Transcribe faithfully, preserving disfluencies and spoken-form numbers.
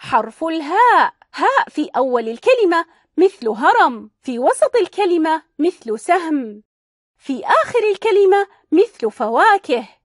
حرف الهاء. هاء في أول الكلمة مثل هرم، في وسط الكلمة مثل سهم، في آخر الكلمة مثل فواكه.